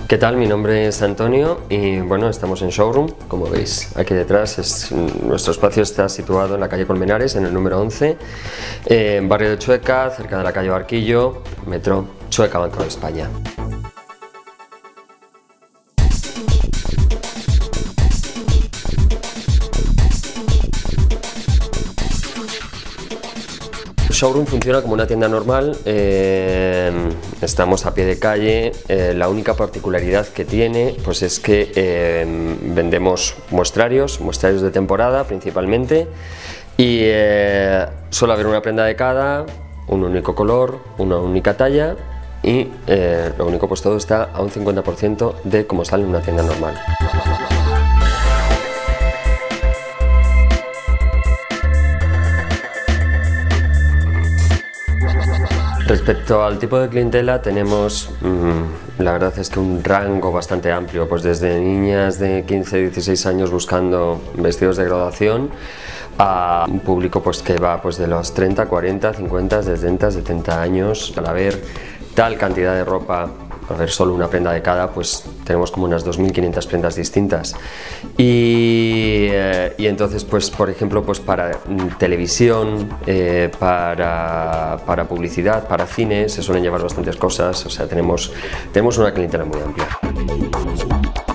¿Qué tal? Mi nombre es Antonio y bueno, estamos en Showroom. Como veis aquí detrás, nuestro espacio está situado en la calle Colmenares, en el número 11, en barrio de Chueca, cerca de la calle Barquillo, metro Chueca, Banco de España. Showroom funciona como una tienda normal, estamos a pie de calle. La única particularidad que tiene pues es que vendemos muestrarios de temporada principalmente, y suele haber una prenda de cada, un único color, una única talla, y lo único, pues todo está a un 50% de como sale en una tienda normal. Respecto al tipo de clientela, tenemos, la verdad es que un rango bastante amplio, pues desde niñas de 15-16 años buscando vestidos de graduación, a un público pues que va pues de los 30, 40, 50, 60, 70 años. Al haber tal cantidad de ropa, al haber solo una prenda de cada, pues tenemos como unas 2.500 prendas distintas. Y entonces, pues por ejemplo, pues para televisión, para publicidad, para cine, se suelen llevar bastantes cosas. O sea, tenemos una clientela muy amplia.